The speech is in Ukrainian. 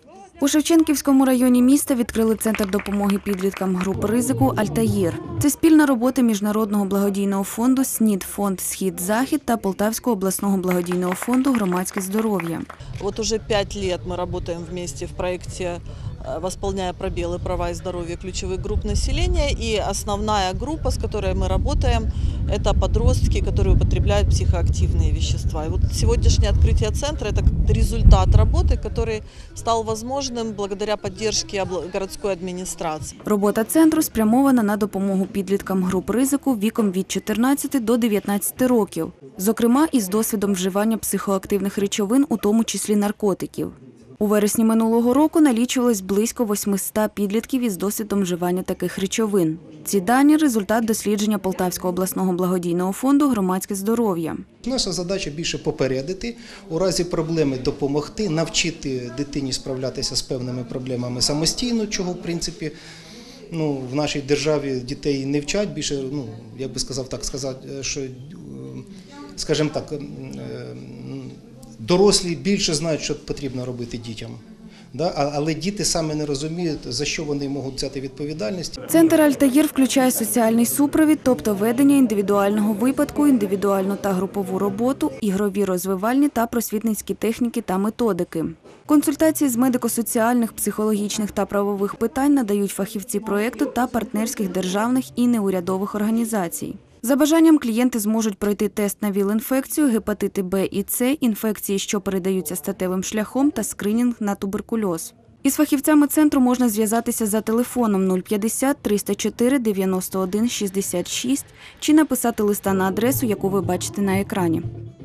У Шевченківському районі міста відкрили центр допомоги підліткам групи ризику «Альтаїр». Це спільна робота Міжнародного благодійного фонду «СНІД Фонд Схід-Захід» та Полтавського обласного благодійного фонду «Громадське здоров'я». Вот уже 5 лет мы работаем вместе в проекте, восполняя пробелы права и здоровья ключевых групп населения. И основная группа, с которой мы работаем, это подростки, которые употребляют психоактивные вещества. И вот сегодняшнее открытие центра – это результат работы, который стал возможным благодаря поддержке городской администрации. Робота центру спрямована на допомогу підліткам груп ризику віком від 14 до 19 років, зокрема із досвідом вживання психоактивних речовин, у тому числі наркотиків. У вересні минулого року налічувалось близько 800 підлітків із досвідом вживання таких речовин. Ці дані – результат дослідження Полтавського обласного благодійного фонду «Громадське здоров'я». Наша задача більше попередити, у разі проблеми допомогти, навчити дитині справлятися з певними проблемами самостійно, чого, в принципі, в нашій державі дітей не вчать. Більше, я би сказав так сказати, що, скажімо так, дорослі більше знають, що потрібно робити дітям. Але діти саме не розуміють, за що вони можуть взяти відповідальність. Центр «Альтаїр» включає соціальний супровід, тобто ведення індивідуального випадку, індивідуальну та групову роботу, ігрові, розвивальні та просвітницькі техніки та методики. Консультації з медико-соціальних, психологічних та правових питань надають фахівці проєкту та партнерських державних і неурядових організацій. За бажанням клієнти зможуть пройти тест на ВІЛ-інфекцію, гепатити Б і С, інфекції, що передаються статевим шляхом, та скринінг на туберкульоз. Із фахівцями центру можна зв'язатися за телефоном 050 304 91 66 чи написати листа на адресу, яку ви бачите на екрані.